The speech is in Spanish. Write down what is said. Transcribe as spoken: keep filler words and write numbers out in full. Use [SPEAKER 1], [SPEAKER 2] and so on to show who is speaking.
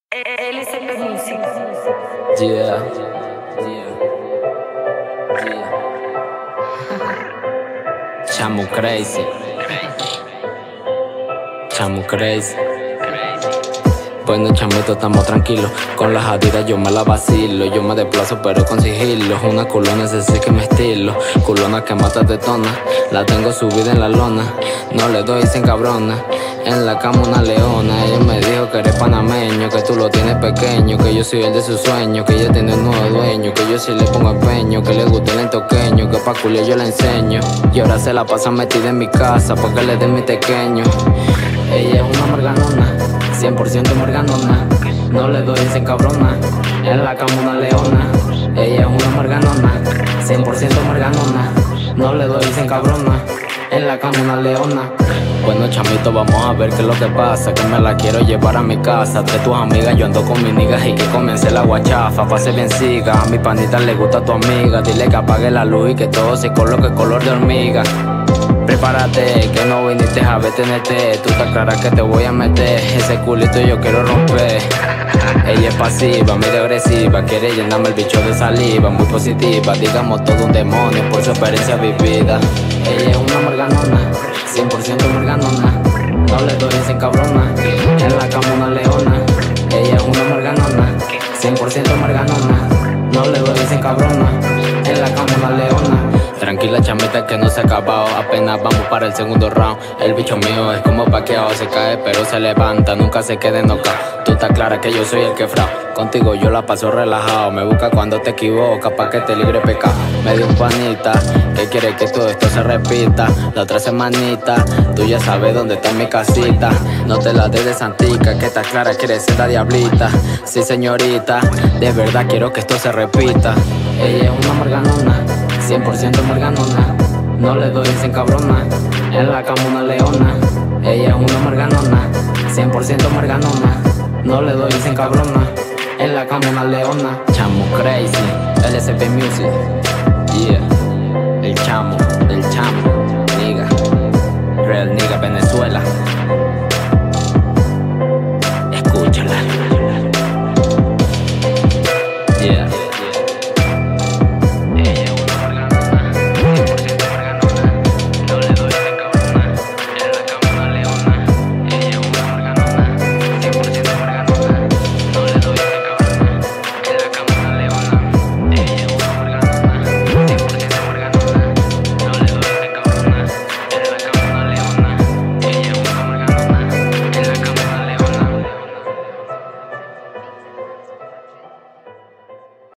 [SPEAKER 1] L S P Music.
[SPEAKER 2] Yeah, yeah, yeah. Chamo crazy, chamo crazy. Bueno, chamito, estamos tranquilos. Con las adidas yo me la vacilo. Yo me desplazo pero con sigilo. Una culona ese sí que me estilo. Culona que mata tetona. La tengo subida en la lona. No le doy sin cabrona. En la cama una leona. Ella me dijo que eres panameño, que tú lo tienes pequeño, que yo soy el de sus sueños, que ella tiene un nuevo dueño, que yo sí le pongo empeño, que le gusta el entoqueño, que pa' culiar yo la enseño. Y ahora se la pasa metida en mi casa pa' que le dé mi pequeño. Ella es una marganona, cien por ciento marganona. No le doy sin cabrona. En la cama una leona. Ella es una marganona, cien por ciento marganona. No le doy sin cabrona. En la cama una leona. Bueno, chamito, vamos a ver qué es lo que pasa. Que me la quiero llevar a mi casa. De tus amigas, yo ando con mis niggas y que comience la guachafa. Pase bien siga, a mi panita le gusta tu amiga. Dile que apague la luz y que todo se coloque color de hormiga. Prepárate, que no viniste a ver T N T. Tú estás clara que te voy a meter. Ese culito yo quiero romper. Ella es pasiva, medio agresiva. Quiere llenarme el bicho de saliva. Muy positiva, digamos todo un demonio por su experiencia vivida. Ella es una marganona, cien por ciento marganona. No le doy sin cabrona. En la cama una leona. Ella es una marganona, cien por ciento marganona. No le doy sin cabrona. En la cama una leona. Tranquila chamita que no se ha acabado. Apenas vamos para el segundo round. El bicho mío es como paqueado. Se cae pero se levanta, nunca se quede noca. Tú estás clara que yo soy el que frao. Contigo yo la paso relajado. Me busca cuando te equivocas pa' que te libre pecado. Me dio un panita que quiere que todo esto se repita. La otra semanita tú ya sabes dónde está mi casita. No te la des de santica, que estás clara que eres la diablita. Sí señorita, de verdad quiero que esto se repita. Ella es una marganona, cien por ciento marganona. No le doy sin cabrona. En la cama una leona. Ella es una marganona, cien por ciento marganona. No le doy sin cabrona. En la cama una leona. Chamo crazy, L S P Music. Yeah.